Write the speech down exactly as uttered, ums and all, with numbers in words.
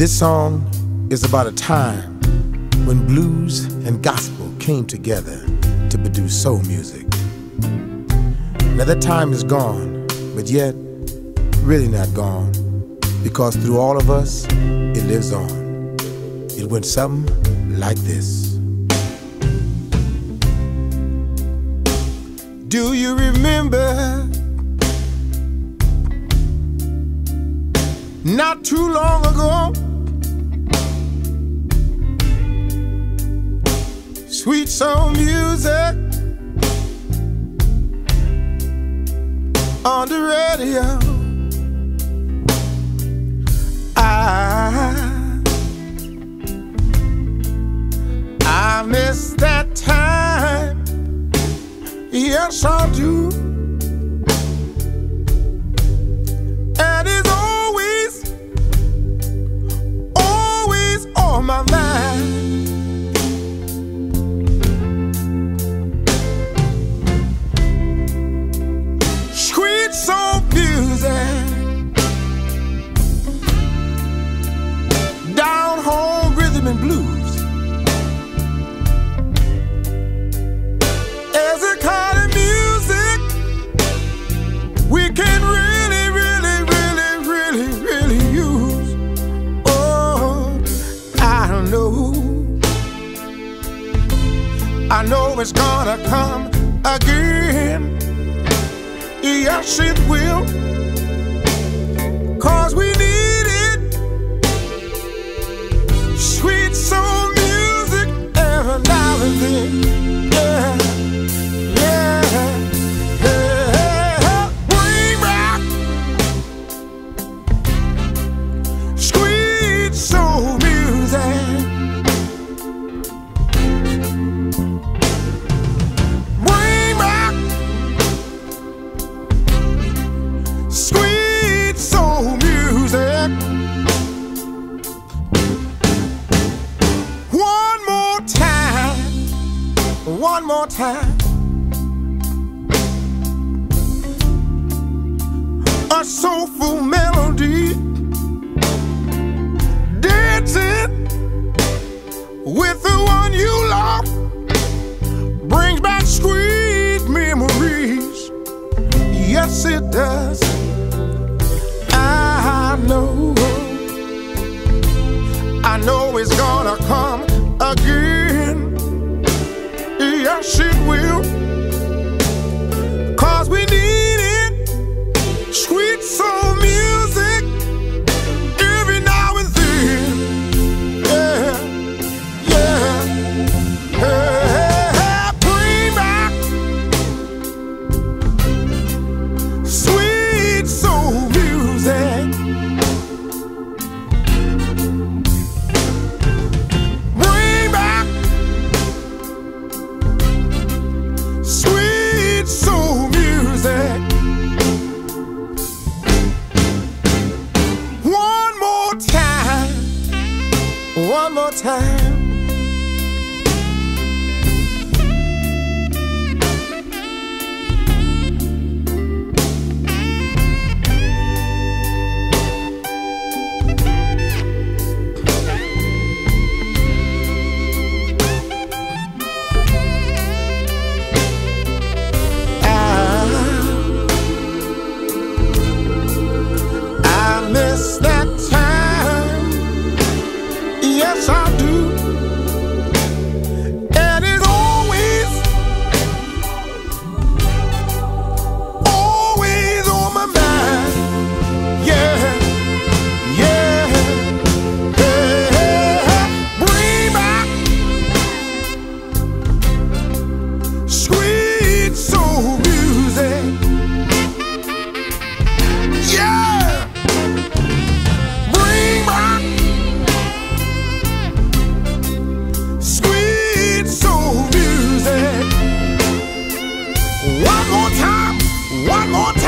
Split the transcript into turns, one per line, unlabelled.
This song is about a time when blues and gospel came together to produce soul music. Now that time is gone, but yet really not gone, because through all of us, it lives on. It went something like this. Do you remember not too long ago, sweet soul music on the radio? I I miss that time, yes I do. And it's always, always on my mind. Sweet soul music, down home rhythm and blues. As a kind of music we can really, really, really, really, really use. Oh, I know, I know it's gonna come again. Yes, it will, 'cause we need it. Sweet soul music every now and then. Yeah, yeah, yeah. Bring back sweet soul music. Bring back sweet soul music. One more time, one more time. A soulful melody, dancing with the one you love, brings back sweet memories. Yes, it does. I know, I know it's gonna come again. Yes, it will, 'cause we need it. Sweet soul music every now and then. Yeah, yeah, yeah. Bring back sweet soul music. Bring back sweet soul music. One more time, one more time. I miss that time, yes I do. And it's always, always on my mind. Yeah, yeah, yeah. Bring back sweet soul music. Yeah, bring back sweet soul music. One more time, one more time.